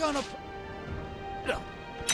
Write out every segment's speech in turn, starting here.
gonna... No.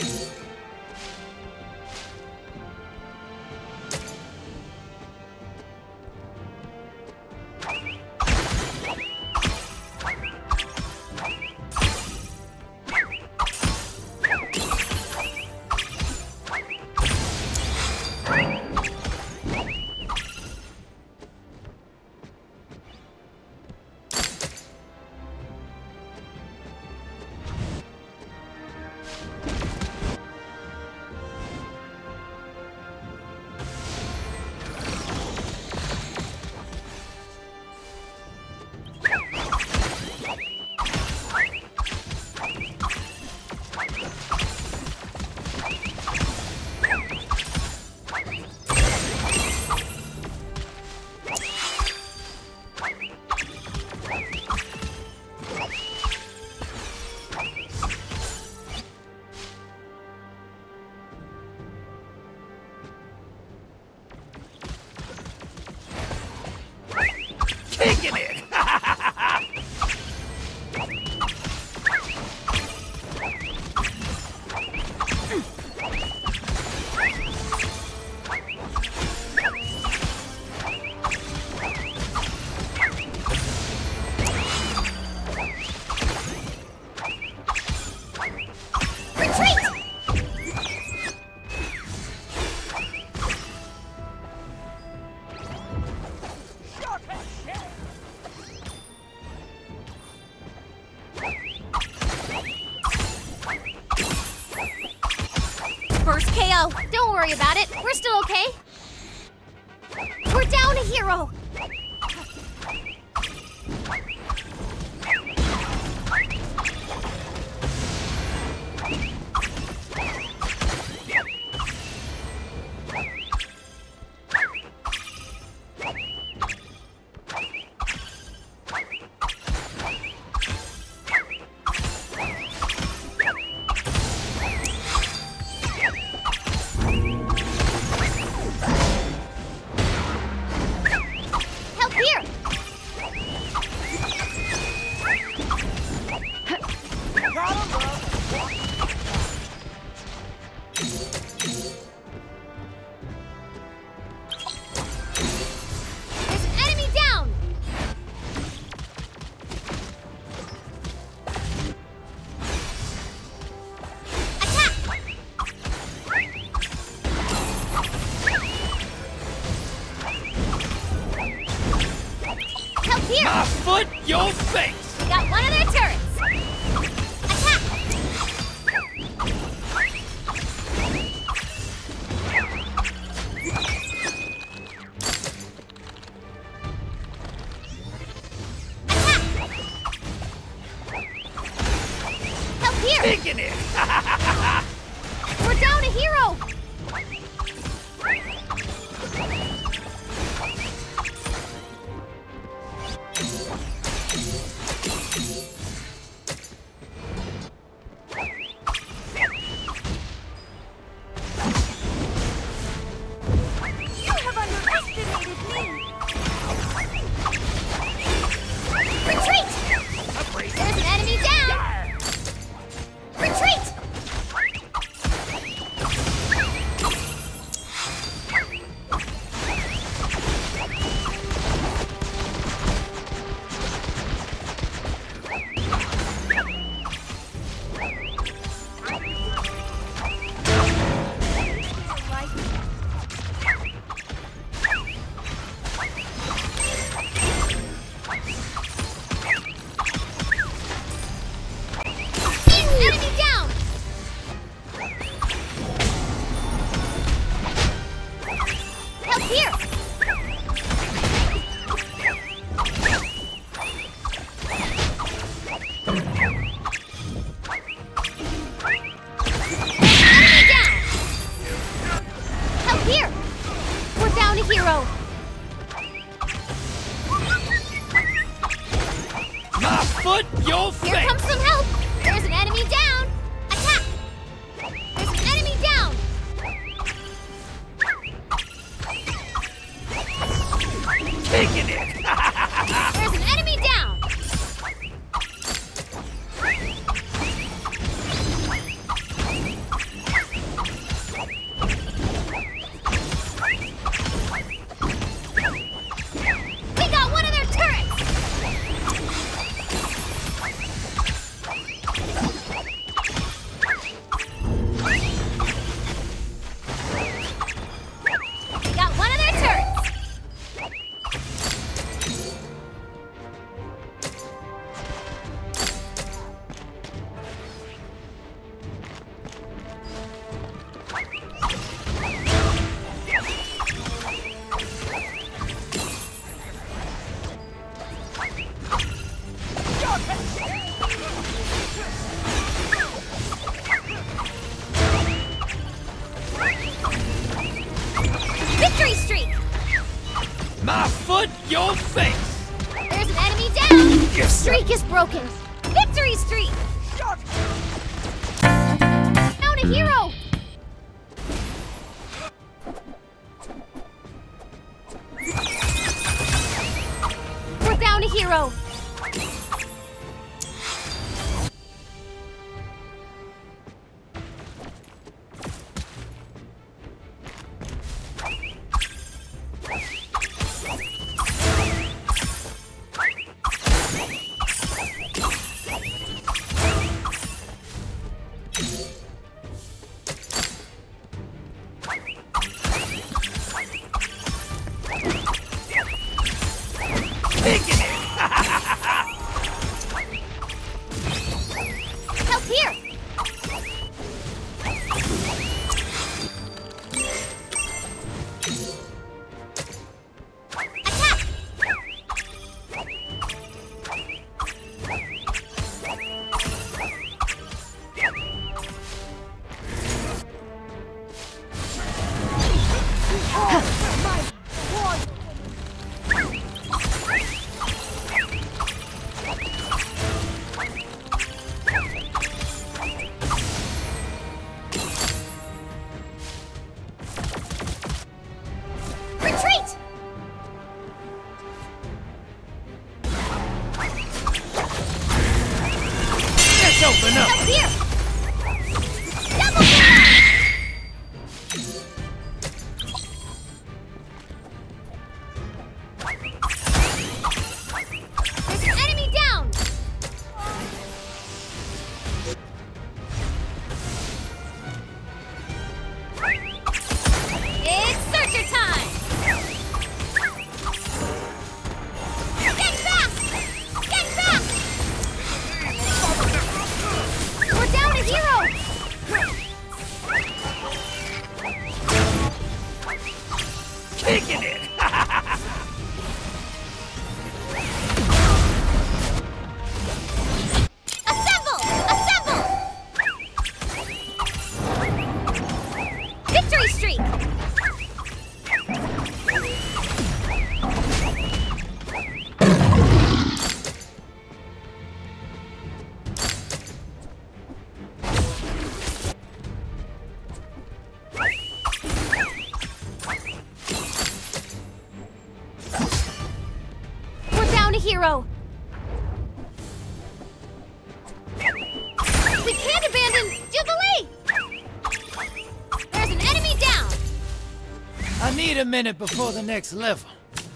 Taking it! First KO. Don't worry about it. We're still okay. We're down a hero. My foot, your face! We got one of their turrets! Attack! Attack! Help here! Taking it! We're down a hero! My foot, your face! Here comes some help! There's an enemy down! Attack! There's an enemy down! Taking it! There's an enemy down! Victory streak! My foot, your face! There's an enemy down! Your streak is broken! Victory streak! Down a hero! We're down a hero! Taking it! Help here! Attack! Retreat! Let's open up! Help here! Double kill! There's an enemy down! It's searcher time! Get back! Get back! We're down a hero! Taking it! Assemble! Assemble! Victory streak! We're down a hero! We can't abandon Jubilee! There's an enemy down! I need a minute before the next level.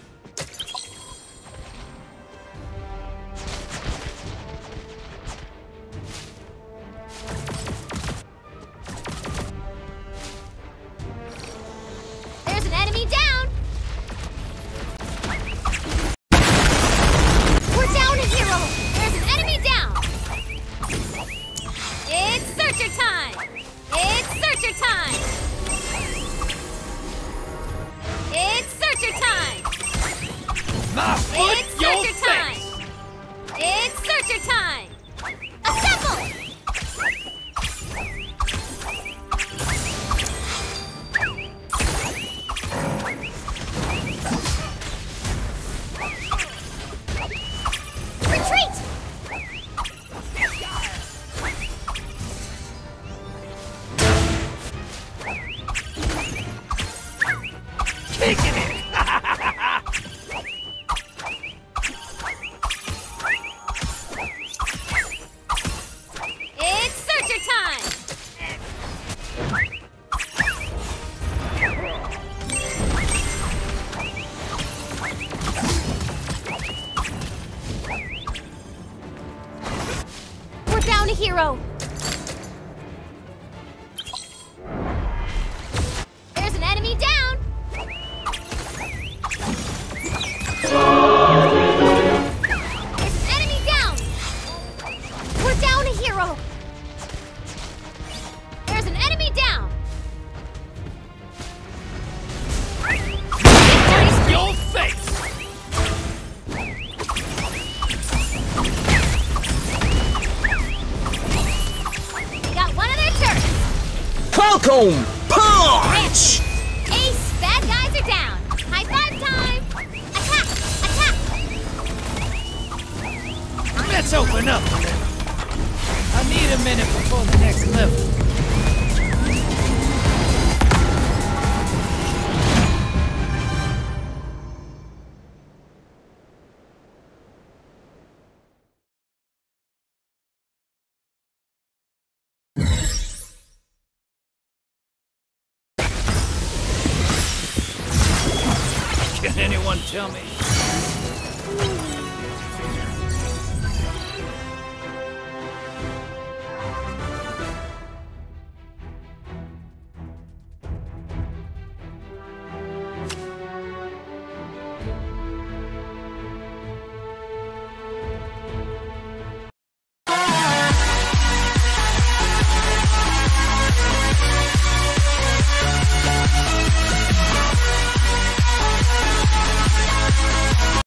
There's an enemy down! We're down a hero! There's an enemy down! It's searcher time! It's searcher time! It's searcher time! My foot, It's your searcher time! face! It's searcher time! Assemble! Retreat! Taking it! It's searcher time! We're down a hero! There's an enemy down! There's an enemy down! We're down a hero! There's an enemy down! Victory! Your face! Stockholm Punch! Ace, bad guys are down. High five time. Attack! Attack! Let's open up. I need a minute before the next level. Can anyone tell me